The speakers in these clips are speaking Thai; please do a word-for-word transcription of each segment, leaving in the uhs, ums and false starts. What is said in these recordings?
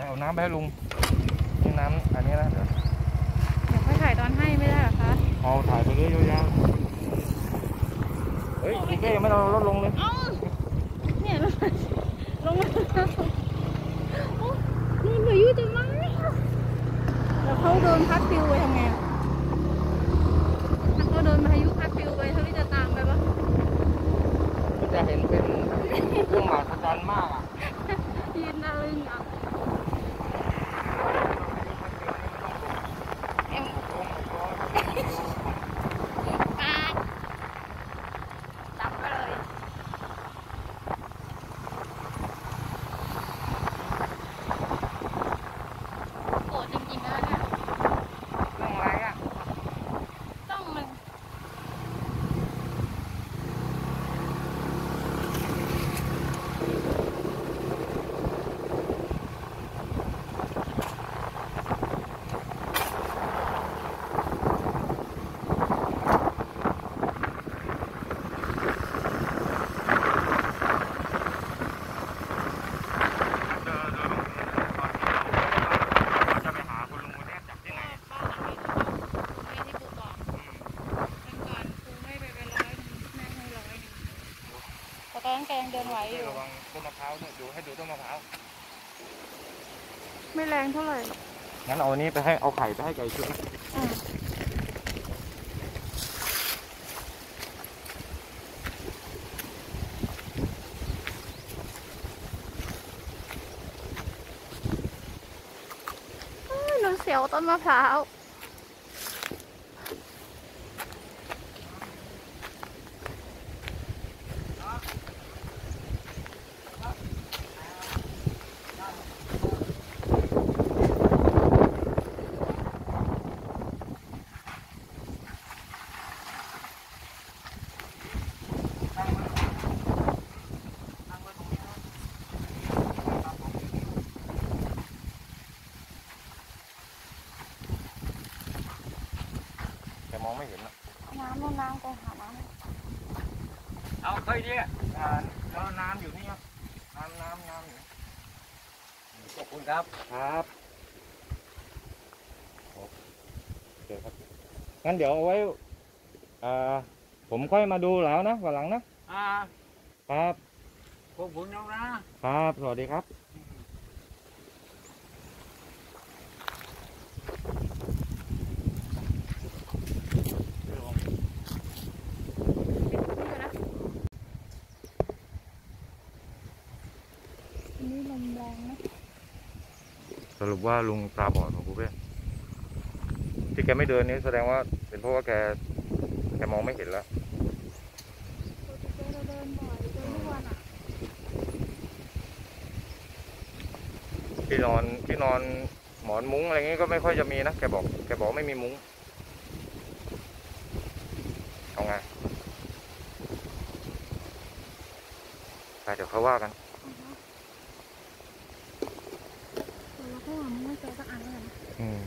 เอาน้ำไปให้ลุงนี่น้ำอันนี้นะเดี๋ยวเดี๋ยวค่อยถ่ายตอนให้ไม่ได้หรอคะเอาถ่ายไปเรื่อยยาวๆเฮ้ยพี่เก้ยังไม่เราลดลงเลยเนี่ยลงมานี่เหนื่อยยุ่ยจังเลยแล้วเขาโดนพัดฟิวไปทำไงถ้าเขาโดนพายุพัดฟิวไปเขาจะตามไปปะจะเห็นเป็นเรื่องมหัศจรรย์มากอ่ะยืนน่าลึงอ่ะตอนนั้นแกยังเดินไหวอยู่ระวังต้นมะพร้าวด้วยดูให้ดูต้นมะพร้าวไม่แรงเท่าไหร่งั้นเอาอันนี้ไปให้เอาไข่ไปให้ไก่ชุดหนูเสียวต้นมะพร้าวแต่มองไม่เห็นนะน้ำน้ำไปหาน้ำเอาเคยดิแล้วน้ำอยู่นี่ครับน้ำน้ำน้ำอยู่ขอบคุณครับครับโอเคครับงั้นเดี๋ยวเอาไว้อ่าผมค่อยมาดูแล้วนะวันหลังนะอ่าครับขอบคุณน้องนะครับสวัสดีครับนี่ลมแรงนะสรุปว่าลุงตาบอดของกูเป้ที่แกไม่เดินนี้แสดงว่าเป็นเพราะว่าแกแกมองไม่เห็นแล้วเดินบ่อยเดินทุกวันอ่ะที่นอนที่นอนหมอนมุ้งอะไรเงี้ยก็ไม่ค่อยจะมีนะแกบอกแกบอกไม่มีมุ้งเอาไงไปเดี๋ยวเขาว่ากันเราก็หวังว่าจะสักอันแล้วกันอืม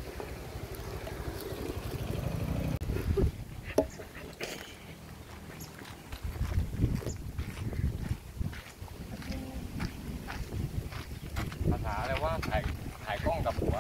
ภาษาอะไรว่าถ่ายถ่ายกล้องกับหัว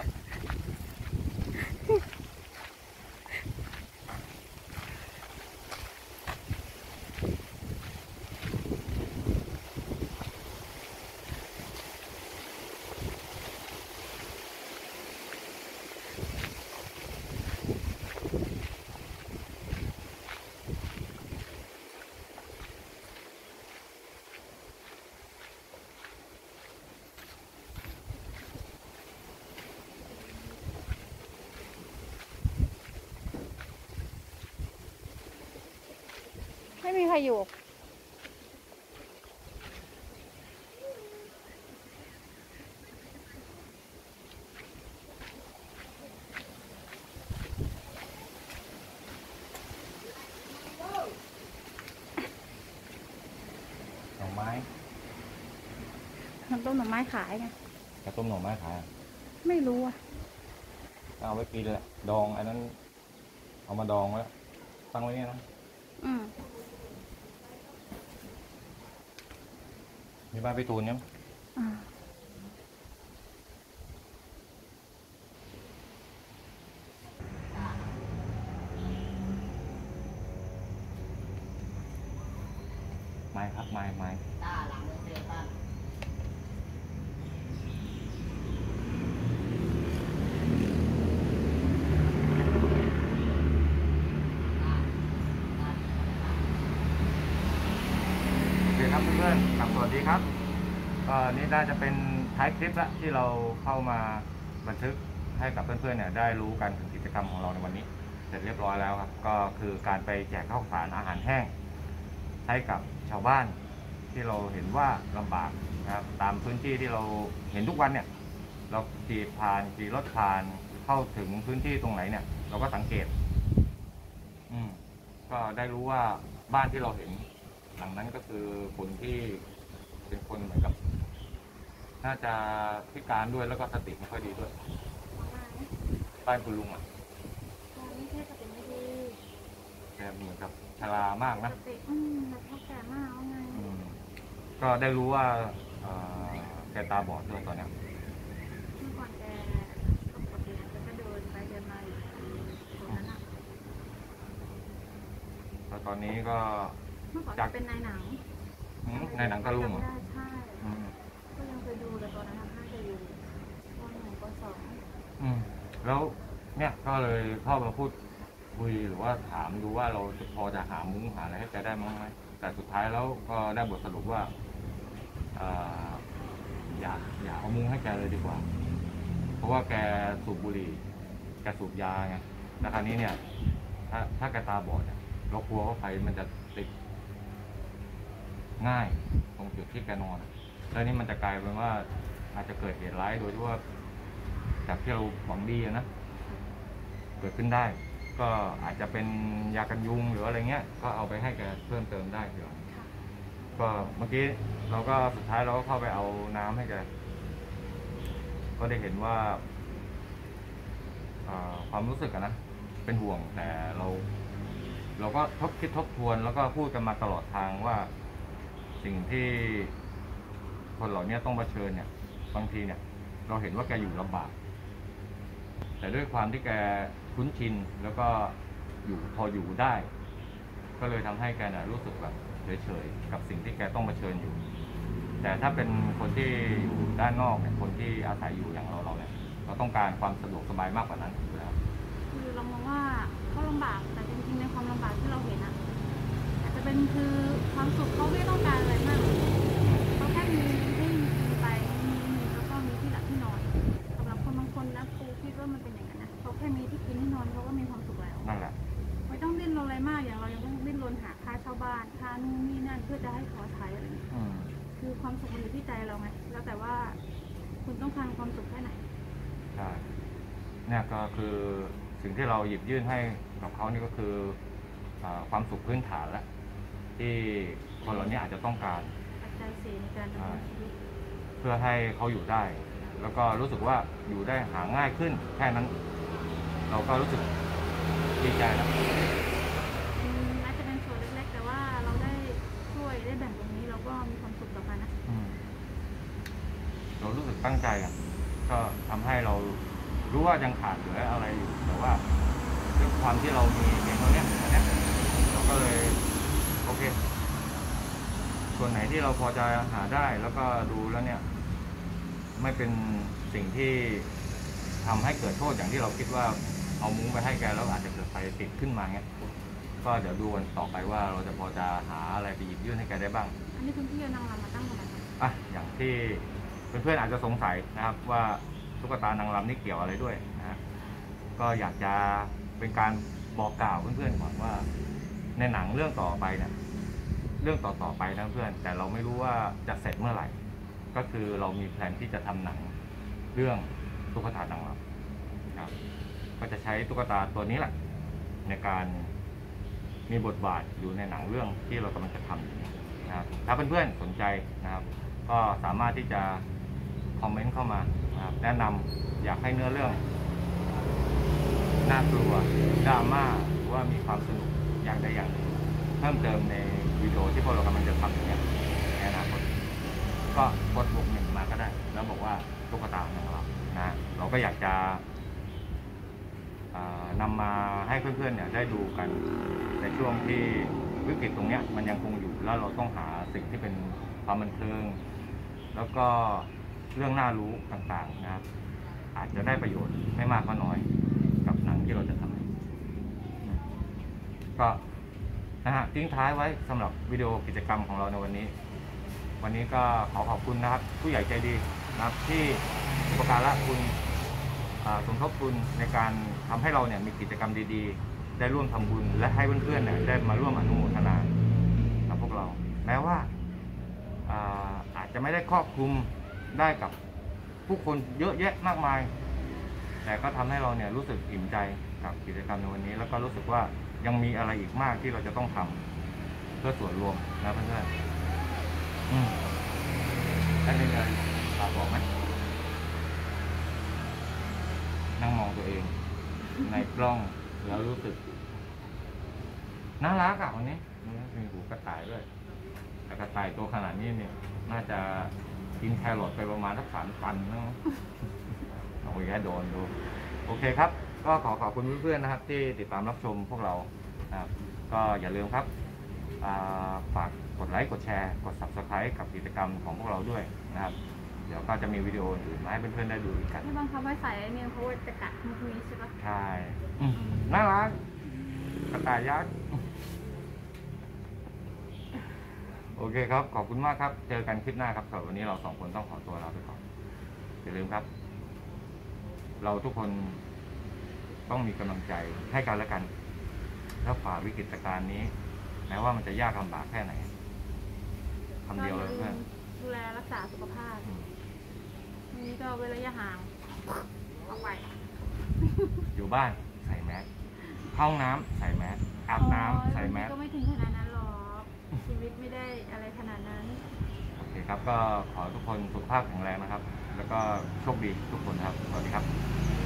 ไม่มีใครอยู่หน่อไม้น้ำต้มหน่อไม้ขายไงกระต้มหน่อไม้ขายไม่รู้อ่ะเอาไว้กินแหละดองอันนั้นเอามาดองแล้วตั้งไว้เนี่ยนะอืมมีบ้านไปตูนยังอ่าไม่ครับไม่ไม่ตาหลังเสียบ้านโอเคครับเพื่อนๆครับสวัสดีครับก็นี่น่าจะเป็นท้ายคลิปละที่เราเข้ามาบันทึกให้กับเพื่อนๆเนี่ยได้รู้กันถึงกิจกรรมของเราในวันนี้เสร็จเรียบร้อยแล้วครับก็คือการไปแจกข้าวสารอาหารแห้งให้กับชาวบ้านที่เราเห็นว่าลำบากนะครับตามพื้นที่ที่เราเห็นทุกวันเนี่ยเราขี่ผ่านขี่รถผ่านเข้าถึงพื้นที่ตรงไหนเนี่ยเราก็สังเกตอืมก็ได้รู้ว่าบ้านที่เราเห็นหลังนั้นก็คือคนที่เป็นคนเหมือนกับน่าจะพิการด้วยแล้วก็สติไม่ค่อยดีด้วยบ้านคุณลุงอ่ะไม่ใช่สติไม่ดีแต่เหมือนกับชรามากนะสติอืมแบบเขาแก่มากว่าไงก็ได้รู้ว่าแกตาบอดด้วยตอนนี้เมื่อก่อนแกปกติแกก็เดินไปเดินมาอยู่ตรงนั้นอ่ะแล้วตอนนี้ก็เมื่อก่อนจะเป็นนายหนังนายหนังตะลุงใช่ก็ยังเคยดูแต่ตอนนั้นน่าจะอยู่ปหนึ่งปสองแล้วเนี่ยก็เลยเข้ามาพูดคุยหรือว่าถามดูว่าเราจะพอจะหามุ้งหาอะไรให้แกได้มั้งไหมแต่สุดท้ายแล้วก็ได้บทสรุปว่าอย่าอย่าเอามุ้งให้แกเลยดีกว่าเพราะว่าแกสูบบุหรี่แกสูบยาไงแล้วคราวนี้เนี่ยถ้าถ้าแกตาบอดเนี่ยเรากลัวว่าไฟมันจะติดง่ายตรงจุดที่แกนอนแล้วนี่มันจะกลายเป็นว่าอาจจะเกิดเหตุร้ายโดยที่ว่าจากที่เราหวังดีนะเกิดขึ้นได้ก็อาจจะเป็นยากันยุงหรืออะไรเงี้ยก็เอาไปให้แกเพิ่มเติมได้เดี๋ยวก็เมื่อกี้เราก็สุดท้ายเราก็เข้าไปเอาน้ำให้แกก็ได้เห็นว่าความรู้สึกอะนะเป็นห่วงแต่เราเราก็ทบคิดทบทวนแล้วก็พูดกันมาตลอดทางว่าสิ่งที่คนเหล่านี้ต้องเผชิญเนี่ยบางทีเนี่ยเราเห็นว่าแกอยู่ลำบากแต่ด้วยความที่แกคุ้นชินแล้วก็อยู่พออยู่ได้ก็เลยทำให้แกเนี่ยรู้สึกแบบเฉยๆกับสิ่งที่แกต้องเผชิญอยู่แต่ถ้าเป็นคนที่อยู่ด้านนอกเนี่ยคนที่อาศัยอยู่อย่างเราเราเนี่ยเราต้องการความสะดวกสบายมากกว่านั้นนะครับคือเรามองว่าเขาลำบากแต่จริงๆในความลำบากที่เราเห็นอะอาจจะเป็นคือความสุขเขาไม่ต้องการอะไรมากเขาแค่มีให้มีไปมีมีแล้วก็มีที่หลับที่นอนสำหรับคนบางคนนะครูคิดว่ามันเป็นอย่างนั้นนะเขาแค่มีที่กินที่นอนเขาก็มีความสุขแล้วนั่นแหละไม่ต้องดิ้นรนอะไรมากอย่างเรายังต้องดิ้นรนหาค่าเช่าบ้านค่านู่นนี่นั่นเพื่อจะให้เขาใช้อะไรอย่างเงี้ยคือความสุขมันอยู่ที่ใจเราไงแล้วแต่ว่าคุณต้องการความสุขแค่ไหนใช่เนี่ยก็คือสิ่งที่เราหยิบยื่นให้กับเขานี่ก็คือความสุขพื้นฐานแล้วที่คนเหล่านี้อาจจะต้องการปัจจัยสี่ในการดำเนินชีวิตเพื่อให้เขาอยู่ได้แล้วก็รู้สึกว่าอยู่ได้หาง่ายขึ้นแค่นั้นเราก็รู้สึกดีใจแล้วแม้จะเป็นส่วนเล็กๆแต่ว่าเราได้ช่วยได้แบ่งตรงนี้เราก็มีความสุขต่อกันนะเรารู้สึกตั้งใจอ่ะก็ทำให้เรารู้ว่ายังขาดเหลืออะไรอยู่แต่ว่าด้วยความที่เรามีเพียงเท่านี้อันนี้เราก็เลยโอเคส่วนไหนที่เราพอจะหาได้แล้วก็ดูแล้วเนี่ยไม่เป็นสิ่งที่ทำให้เกิดโทษอย่างที่เราคิดว่าเอามุ้งไปให้แกแล้วอาจจะเกิดไฟติดขึ้นมาเงี้ยก็เดี๋ยวดูกันต่อไปว่าเราจะพอจะหาอะไรไปหยิบยื่นให้แกได้บ้างอันนี้คุณพี่เอานางรำมาตั้งทำไมคะอ่ะอย่างที่เพื่อนๆอาจจะสงสัยนะครับว่าตุ๊กตานางรำนี่เกี่ยวอะไรด้วยนะฮะก็อยากจะเป็นการบอกกล่าวเพื่อนๆก่อนว่าในหนังเรื่องต่อไปเนี่ยเรื่องต่อๆไปนะเพื่อนแต่เราไม่รู้ว่าจะเสร็จเมื่อไหร่ก็คือเรามีแผนที่จะทำหนังเรื่องตุ๊กตานางรำครับก็จะใช้ตุ๊กตาตัวนี้แหละในการมีบทบาทอยู่ในหนังเรื่องที่เรากำลังจะทำอยู่นะครับถ้าเพื่อนๆสนใจนะครับก็สามารถที่จะคอมเมนต์เข้ามานะครับแนะนำอยากให้เนื้อเรื่องน่ากลัวดราม่าหรือว่ามีความสนุกอย่างใดอย่างหนึ่งเพิ่มเติมในวิดีโอที่พวกเรากำลังจะทำอย่างนี้ในอนาคตก็กดบวกหนึ่งมาก็ได้แล้วบอกว่าตุ๊กตาของเรานะเราก็อยากจะนำมาให้เพื่อนๆเนี่ยได้ดูกันในช่วงที่วิกฤตตรงนี้มันยังคงอยู่แล้วเราต้องหาสิ่งที่เป็นความบันเทิง แล้วก็เรื่องน่ารู้ต่างๆนะครับ อาจจะได้ประโยชน์ไม่มากก็น้อยกับหนังที่เราจะทำก็นะฮะทิ้งท้ายไว้สำหรับวิดีโอกิจกรรมของเราในวันนี้ วันนี้ก็ขอขอบคุณนะครับผู้ใหญ่ใจดีนะครับที่อุปการะคุณสมทบทุนในการทำให้เราเนี่ยมีกิจกรรมดีๆได้ร่วมทำบุญและให้เพื่อนๆเนี่ยได้มาร่วมอนุโมทนากับพวกเราแม้ว่าอาอาจจะไม่ได้ครอบคลุมได้กับผู้คนเยอะแยะมากมายแต่ก็ทำให้เราเนี่ยรู้สึกอิ่มใจกับกิจกรรมในวันนี้แล้วก็รู้สึกว่ายังมีอะไรอีกมากที่เราจะต้องทำเพื่อส่วนรวมนะเพื่อนๆอืมได้เลยเลยฝากบอกไหมนั่งมองตัวเองในกล้องแล้วรู้สึกน่ารักอ่ะวันนี้มีหูกระต่ายด้วยแต่กระต่ายตัวขนาดนี้เนี่ยน่าจะกินแครอทไปประมาณสักสามตันนะเอาไปแค่โดนดูโอเคครับก็ขอขอบคุณเพื่อนๆนะครับที่ติดตามรับชมพวกเรานะครับก็อย่าลืมครับฝากกดไลค์กดแชร์กด ซับสไครบ์ กับกิจกรรมของพวกเราด้วยนะครับเดี๋ยวก็จะมีวิดีโออื่นมาให้เพื่อนๆได้ดูอีกกันที่บางคำว่าใส่เนี่ยเพราะว่าจะกัดมุกนี้ใช่ปะใช่น่ารักกระต่ายยักษ์โอเคครับขอบคุณมากครับเจอกันคลิปหน้าครับสำหรับวันนี้เราสองคนต้องขอตัวลาไปก่อนอย่าลืมครับเราทุกคนต้องมีกำลังใจให้กันและกันแล้วฝ่าวิกฤตการณ์นี้แม้ว่ามันจะยากลำบากแค่ไหนคำเดียวเลยเพื่อนดูแลรักษาสุขภาพวันนี้ก็เว้นระยะห่างออกไปอยู่บ้านใส่แมสเข้าห้องน้ำใส่แมสอาบน้ำใส่แมสก็ไม่ถึงขนาดนั้นหรอกชีวิตไม่ได้อะไรขนาดนั้นโอเคครับก็ขอทุกคนสุขภาพแข็งแรงนะครับแล้วก็โชคดีทุกคนครับสวัสดีครับ